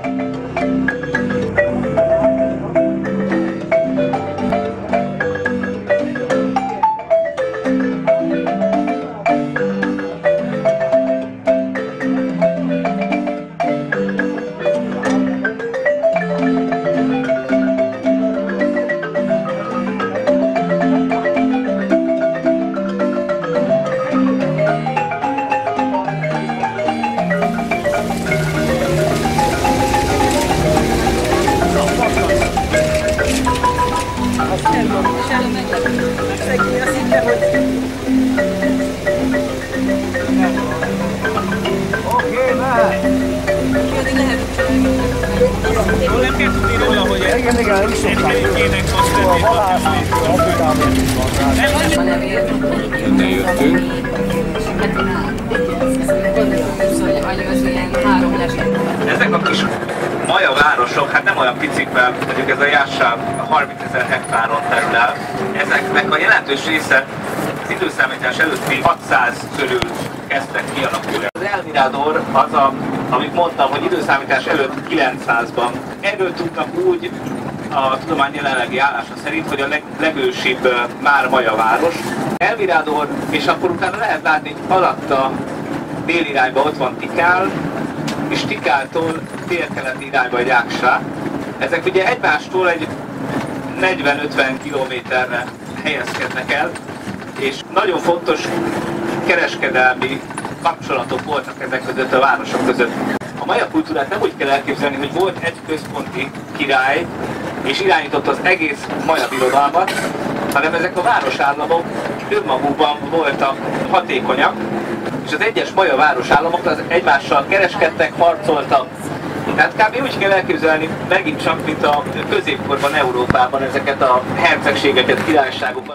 Nem kell tudni róla, hogy ennek azt Innen jöttünk. Ezek a kis maja városok, hát nem olyan picik, mert mondjuk ez a Jászsáv 30 000 hektáron terül el. Ezeknek a jelentős része az időszámítás előtti 600 körül kezdtek kialakulni. Az El Mirador az, amit mondtam, hogy időszámítás előtt 900-ban. Erről tudnak úgy a tudomány jelenlegi állása szerint, hogy a legősibb már maja város. El Mirador, és akkor utána lehet látni alatta délirányba ott van Tikál, és Tikáltól délkeleti irányba Jáksá. Ezek ugye egymástól egy 40-50 kilométerre helyezkednek el, és nagyon fontos kereskedelmi kapcsolatok voltak ezek között a városok között. A maja kultúrát nem úgy kell elképzelni, hogy volt egy központi király, és irányította az egész maja birodalmat, hanem ezek a városállamok önmagukban voltak hatékonyak, és az egyes maja városállamok az egymással kereskedtek, harcoltak. Tehát kb. Úgy kell elképzelni megint csak, mint a középkorban Európában ezeket a hercegségeket, királyságokat.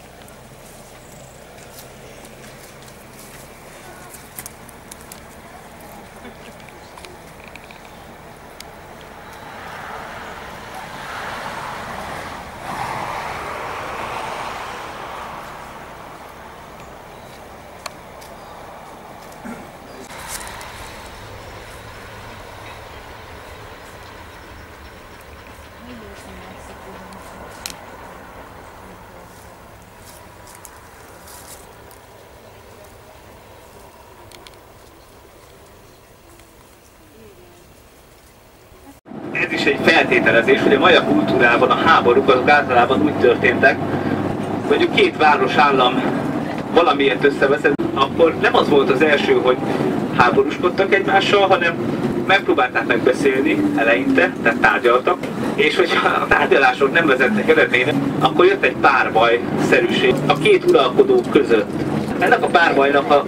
Ez is egy feltételezés, hogy a maja kultúrában a háborúk azok általában úgy történtek, mondjuk két városállam valamiért összeveszett, akkor nem az volt az első, hogy háborúskodtak egymással, hanem megpróbálták megbeszélni eleinte, tehát tárgyaltak, és hogyha a tárgyalások nem vezettek eredményre, akkor jött egy párbaj-szerűség a két uralkodó között. Ennek a párbajnak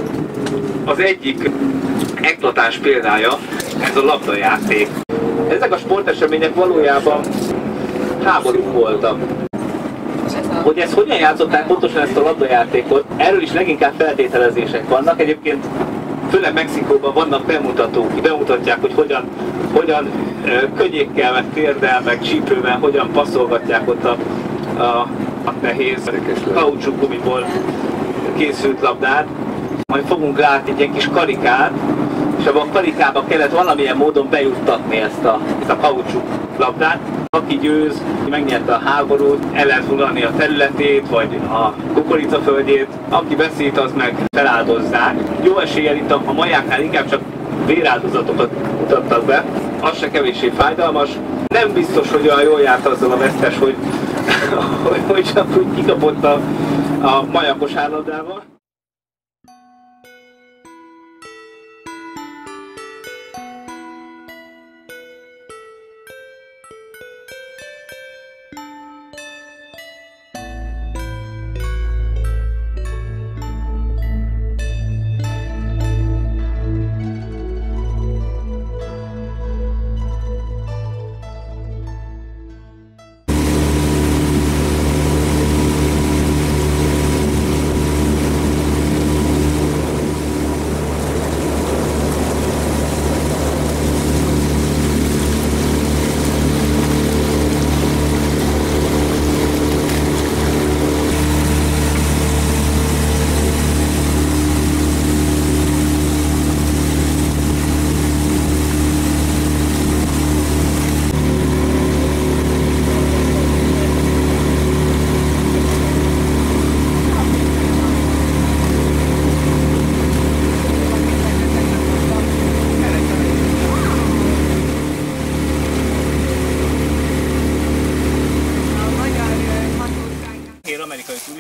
az egyik eklatáns példája ez a labdajáték. Ezek a sportesemények valójában háborúk voltak. Hogy ezt hogyan játszották pontosan ezt a labdajátékot, erről is leginkább feltételezések vannak. Egyébként főleg Mexikóban vannak bemutatók, ki bemutatják, hogy hogyan könnyékkel, meg térdel, meg csípővel, hogyan passzolgatják ott a nehéz kaucsukgumiból készült labdát. Majd fogunk látni egy ilyen kis karikát, és abban a karikába kellett valamilyen módon bejuttatni ezt a kaucsuk labdát. Aki győz, megnyerte a háborút, el lehet foglalni a területét, vagy a kukoricaföldjét. Aki veszít, az meg feláldozzák. Jó eséllyel itt a majáknál inkább csak véráldozatokat mutattak be. Az se kevéssé fájdalmas. Nem biztos, hogy olyan jól járt azzal a vesztes, hogy csak úgy kikapott a majakos állandával.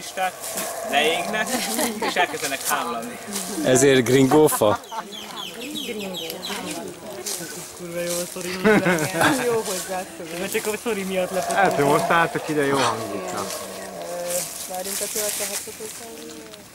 turisták, leégnek, és elkezdenek hámlani. Ezért gringófa? Kurva jó a sztori hozzá. Jó hozzászóló. Mert csak a sztori miatt lefotózom. Hát, hogy most álltok ide, jó hangzik. Várjunk a következőt.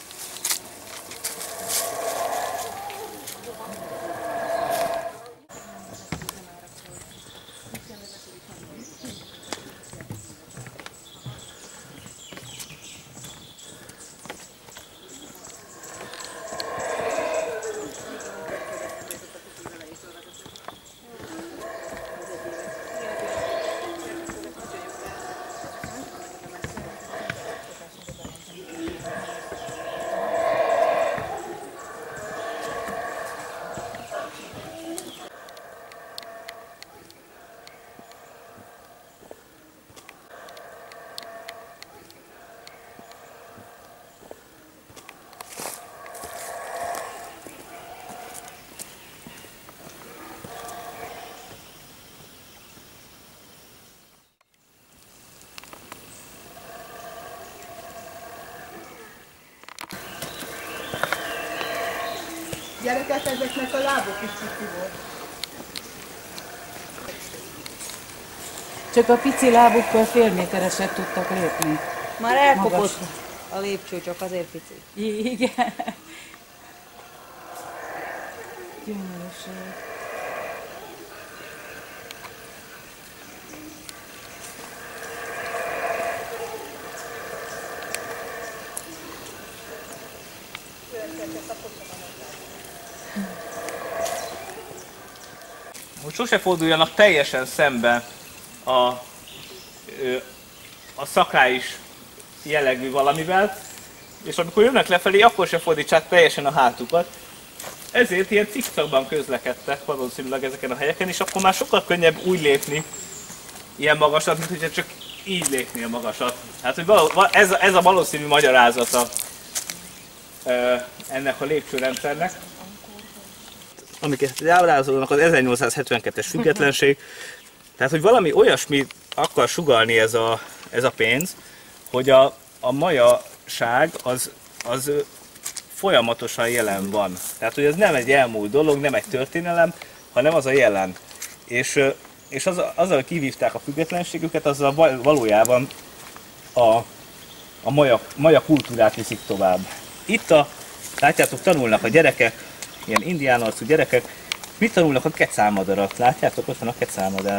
Gyerekek, ezeknek a lábok is ciki volt. Csak a pici lábukkal fél métereset tudtak lépni. Már elkopott a lépcső, csak azért pici. Igen. Gyönyörűség. Hogy sose forduljanak teljesen szembe a szakrális jellegű valamivel, és amikor jönnek lefelé, akkor se fordítsák teljesen a hátukat. Ezért ilyen cikcakban közlekedtek valószínűleg ezeken a helyeken, és akkor már sokkal könnyebb úgy lépni ilyen magasat, mint hogyha csak így lépnél magasat. Hát, hogy ez a valószínű magyarázata ennek a lépcsőrendszernek. Amiket ábrázolnak, az 1872-es függetlenség. Tehát, hogy valami olyasmit akar sugallni ez a pénz, hogy a majaság az folyamatosan jelen van. Tehát, hogy ez nem egy elmúlt dolog, nem egy történelem, hanem az a jelen. És azzal kivívták a függetlenségüket, azzal valójában a maja kultúrát viszik tovább. Itt látjátok, tanulnak a gyerekek, ilyen indián arcú gyerekek, mit tanulnak? A kecálmadarat. Látjátok, ott van a kecálmadár.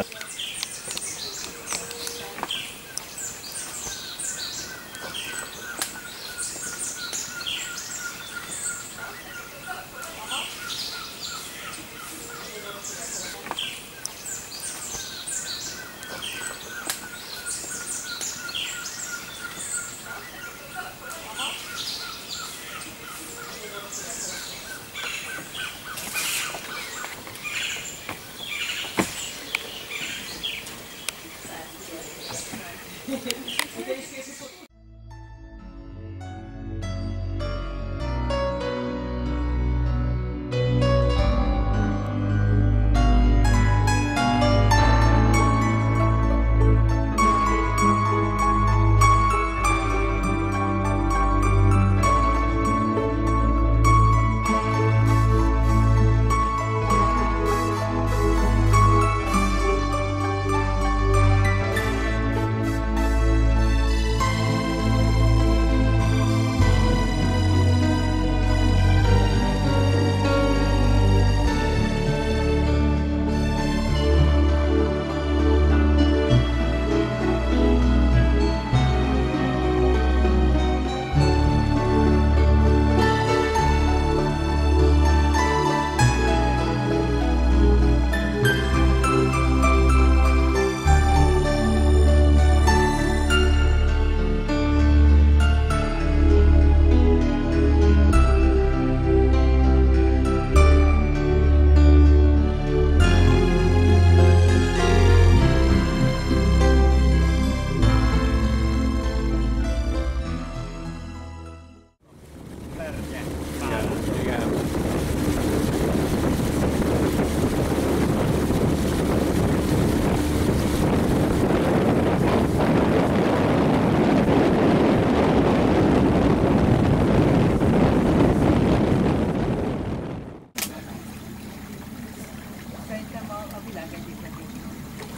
világ egyik legjobb.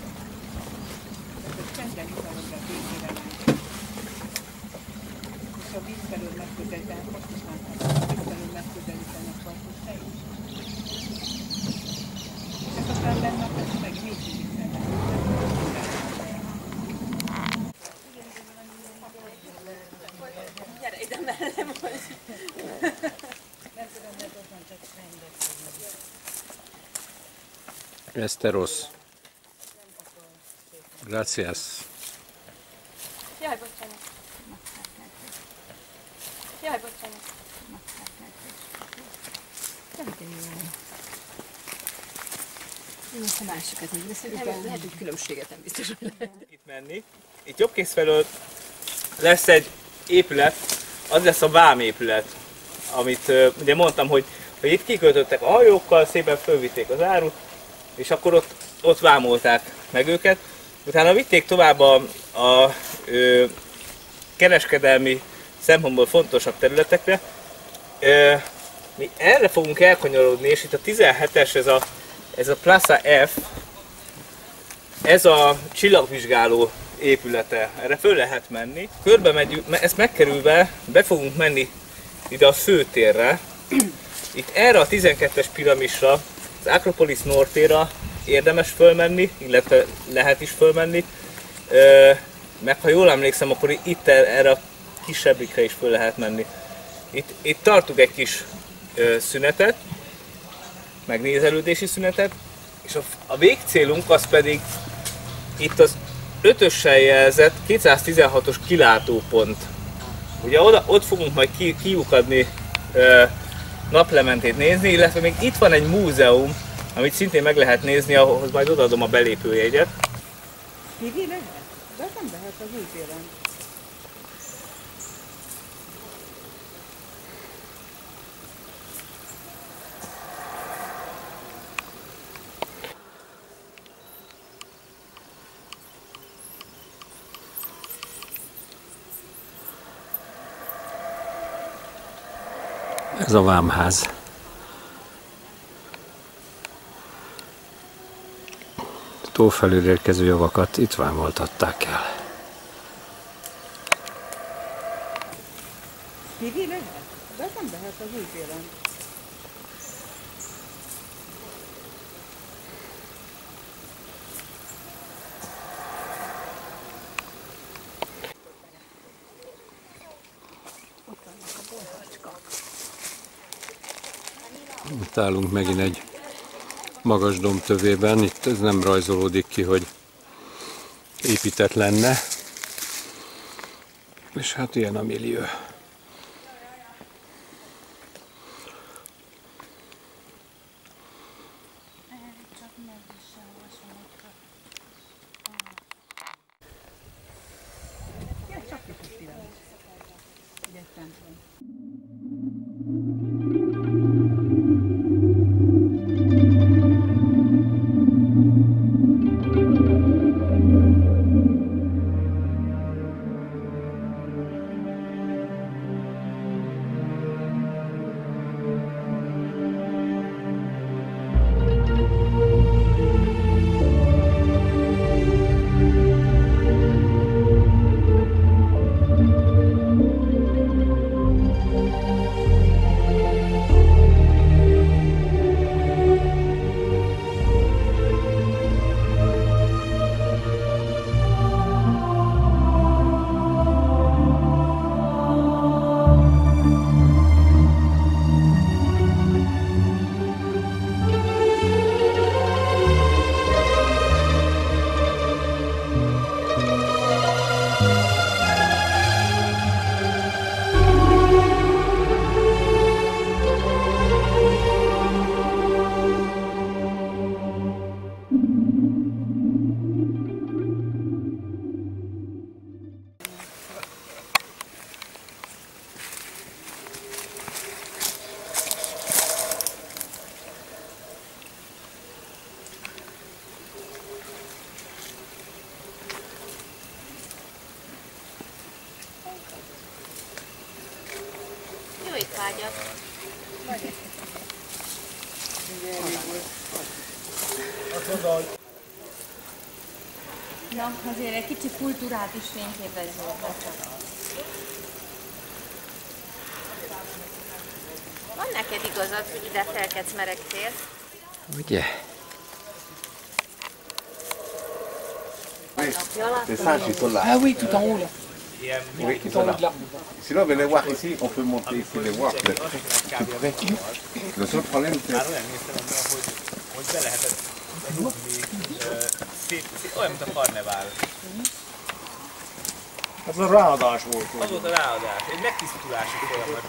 Ez csendben italomra végére megy. És a víz felől megközelítenek, most is látható, a víz felől megközelítenek partot, te is. És ez aztán benne a meg mélységig szemben. Gyere ide mellem, hogy... Nem tudom, mert ott van csak rendet. Esteros. Gracias. Jaj, bocsánat. Jaj, bocsánat. Most a másikat így veszünk, lehet, hogy különbséget nem biztos, hogy lehet. Itt menni. Itt jobbkész felől lesz egy épület, az lesz a vámépület, amit ugye mondtam, hogy itt kikötöttek a hajókkal, szépen fölvitték az árut, és akkor ott vámolták meg őket. Utána vitték tovább a kereskedelmi szempontból fontosabb területekre. Mi erre fogunk elkanyarodni, és itt a 17-es, ez a Plaza F, ez a csillagvizsgáló épülete, erre föl lehet menni. Körbe megyünk, ezt megkerülve be fogunk menni ide a főtérre. Itt erre a 12-es piramisra, az Acropolis Nortéra érdemes fölmenni, illetve lehet is fölmenni. Meg ha jól emlékszem, akkor itt erre a kisebbikre is föl lehet menni. Itt tartunk egy kis szünetet, megnézelődési szünetet, és a végcélunk az pedig itt az 5-össel jelzett 216-os kilátópont. Ugye ott fogunk majd kiukadni, naplementét nézni, illetve még itt van egy múzeum, amit szintén meg lehet nézni, ahhoz majd odaadom a belépőjegyet. Kivi lehet? De az nem lehet az új téren. Ez a vámház. Tó felül érkező javakat itt vámoltatták el. Kivi lehet? De az nem lehet az új téren. Itt állunk megint egy magas domb tövében, itt ez nem rajzolódik ki, hogy épített lenne. És hát ilyen a millió. Jó étvágyat! Na, azért egy kicsi kultúrát is fényképezzünk, csak. Van neked igazad, hogy ide felkedsz meregtél? Ugye? C'est ça, je suis là. Ah oui, tout en haut là. Oui, tout en haut de l'arbre. Sinon, venez voir ici, on peut monter ici les voir. Le seul problème, c'est... Hogy be lehetett rúgni, olyan, mint a karnevál. Ez a ráadás volt. Az volt a ráadás, egy megtisztulási folyamat.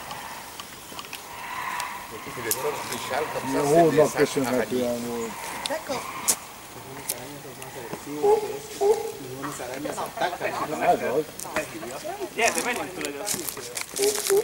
A hódnak köszönhetően volt. Ez az. Gyertek, menjünk tőle a szűkségre.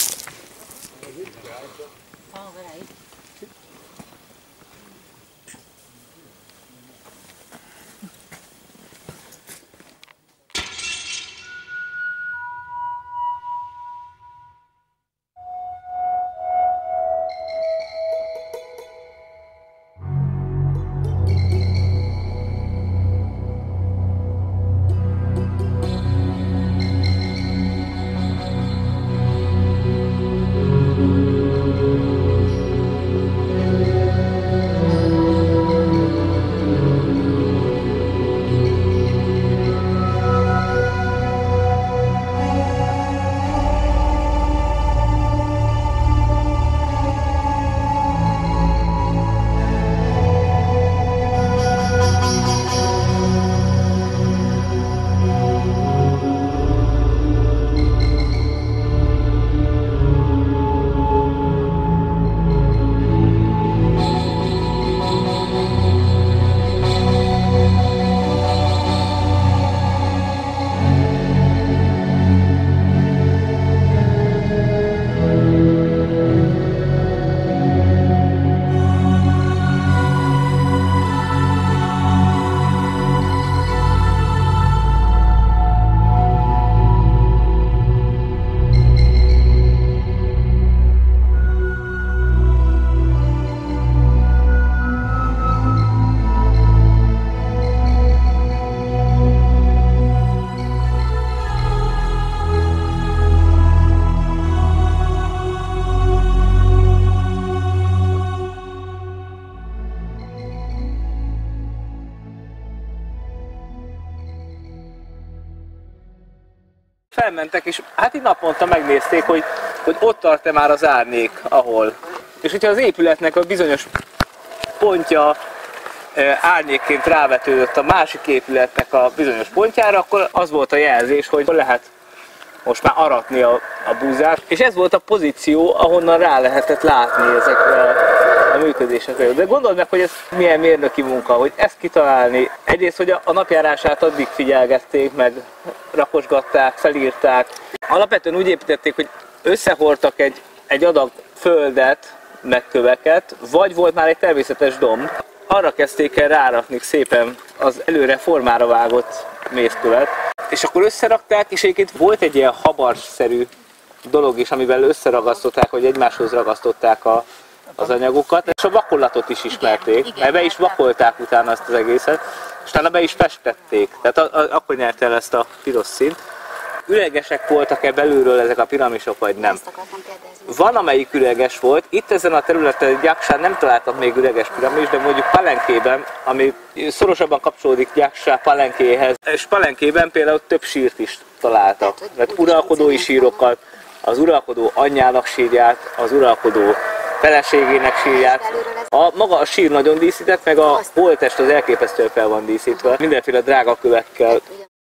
Felmentek, és hát így naponta megnézték, hogy ott tart-e már az árnyék, ahol. És hogyha az épületnek a bizonyos pontja árnyékként rávetődött a másik épületnek a bizonyos pontjára, akkor az volt a jelzés, hogy lehet most már aratni a búzát. És ez volt a pozíció, ahonnan rá lehetett látni ezekre a működésekre. De gondold meg, hogy ez milyen mérnöki munka, hogy ezt kitalálni. Egyrészt, hogy a napjárását addig figyelgették, meg rakosgatták, felírták. Alapvetően úgy építették, hogy összehordtak egy adag földet, meg köveket, vagy volt már egy természetes domb. Arra kezdték el rárakni szépen az előre formára vágott mészkövet. És akkor összerakták, és egyébként volt egy ilyen habarszerű dolog is, amivel összeragasztották, hogy egymáshoz ragasztották az anyagokat, és a vakolatot is ismerték, mert be is vakolták utána azt az egészet, és utána be is festették, tehát akkor nyert el ezt a piros színt. Üregesek voltak-e belülről ezek a piramisok, vagy nem? Van, amelyik üreges volt. Itt ezen a területen Gyaksán nem találtak még üreges piramis, de mondjuk Palenkében, ami szorosabban kapcsolódik Gyaksá Palenkéhez, és Palenkében például több sírt is találtak. Tehát uralkodói sírokat, az uralkodó anyjának sírját, az uralkodó feleségének sírját. Maga a sír nagyon díszített, meg a holttest az elképesztően fel van díszítve, mindenféle drága kövekkel.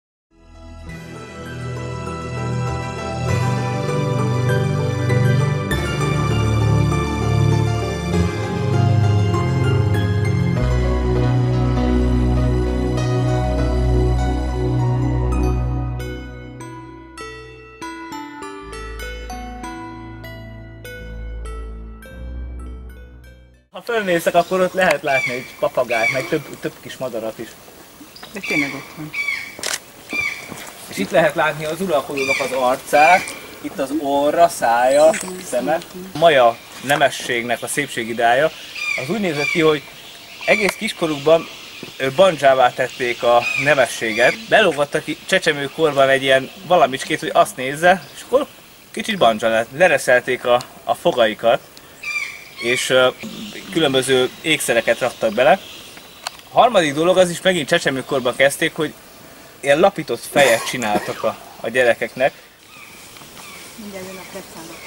Ha fölnéztek, akkor ott lehet látni egy papagájt, meg több kis madarat is. De tényleg ott van. És itt lehet látni az uralkodónak az arcát, itt az orra, szája, szeme. A maja nemességnek a szépségideája az úgy nézett ki, hogy egész kiskorukban bandzsává tették a nevességet. Belógattak csecsemőkorban egy ilyen valamicskét, hogy azt nézze, és akkor kicsit bandzsa lett. Lereszelték a fogaikat, és különböző ékszereket raktak bele. A harmadik dolog az is megint csecsemőkorban kezdték, hogy ilyen lapított fejet csináltak a gyerekeknek. Mindjárt jön a precának.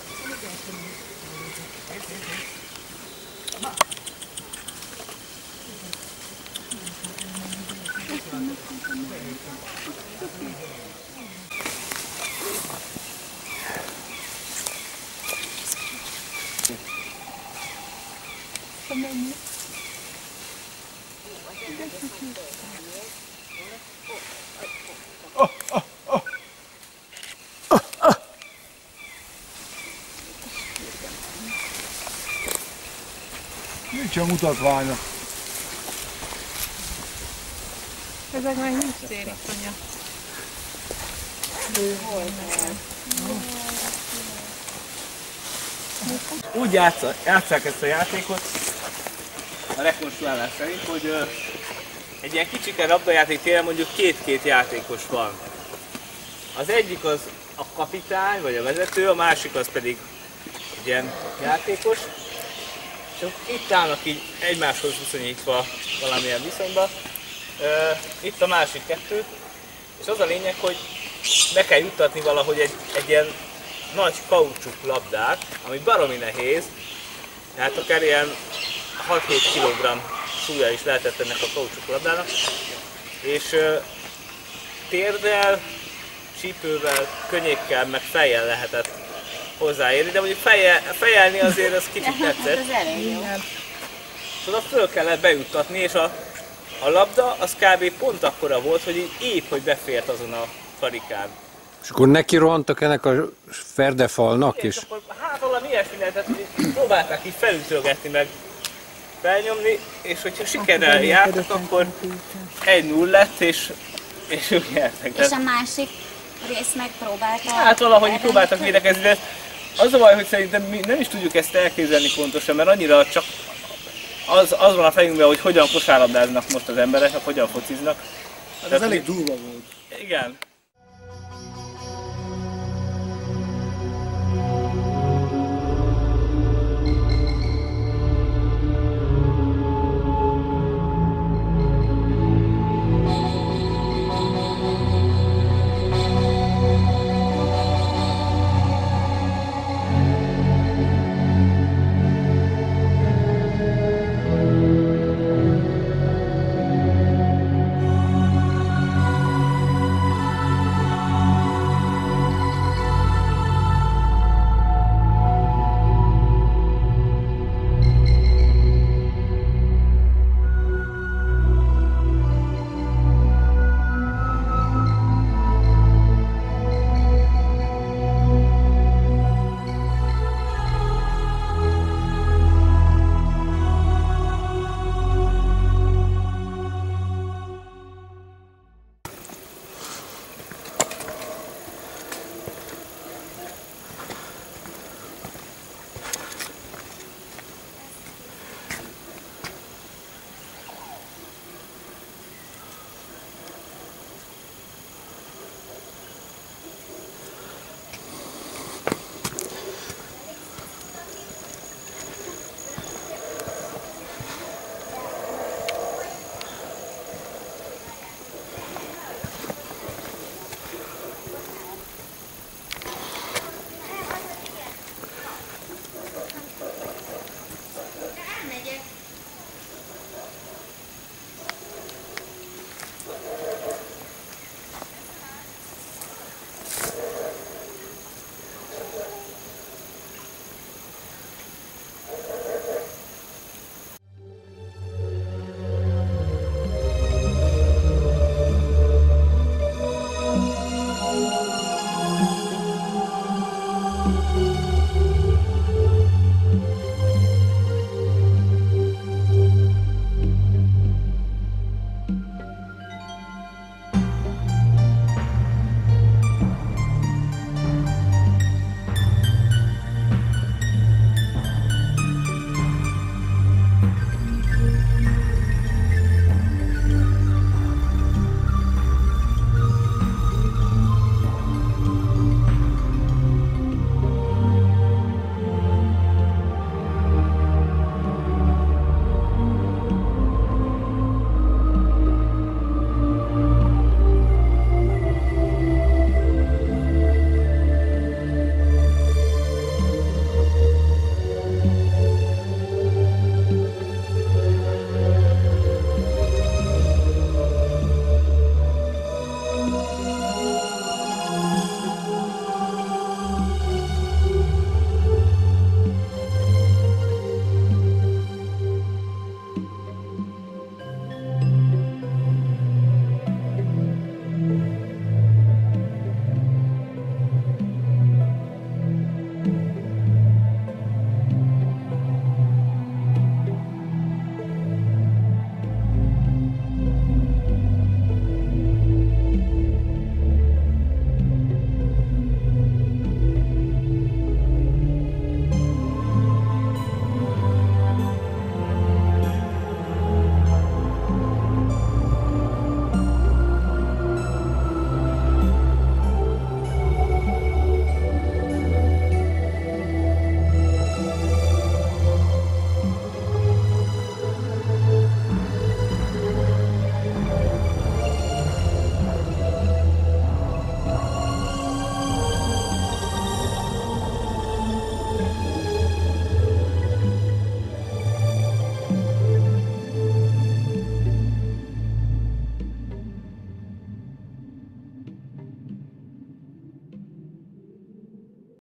Nincs a mutatványa. Ezek meg nincs térik, anya. Úgy játsszák ezt a játékot a rekonstruálás szerint, hogy egy ilyen kicsike labdajáték téren mondjuk két játékos van. Az egyik az a kapitány vagy a vezető, a másik az pedig egy ilyen játékos. És itt állnak így egymáshoz viszonyítva valamilyen viszonyban. Itt a másik kettő, és az a lényeg, hogy be kell juttatni valahogy egy ilyen nagy kaucsuk labdát, ami baromi nehéz, tehát akár ilyen 6-7 kg súlya is lehetett ennek a kaucsuk labdának, és térdel, csípővel, könnyékkel, meg fejjel lehetett hozzáérni, de mondjuk fejelni azért az kicsit tetszett. És oda föl kellett bejuttatni, és a labda az kb. Pont akkora volt, hogy így épp, hogy befért azon a karikán. És akkor neki rohantak ennek a ferdefalnak is? Hát valami ilyesmi lehetett, hogy próbálták így felütölgetni, meg felnyomni, és hogyha sikerrel jártak, akkor 1-0 lett, és ők nyertek. És a másik rész megpróbálta... Hát valahogy próbáltak védekezni, de az a baj, hogy szerintem mi nem is tudjuk ezt elképzelni pontosan, mert annyira csak az van a fejünkben, hogy hogyan kosárlabdáznak most az emberek, hogyan fociznak. Hát ez elég durva volt. Igen.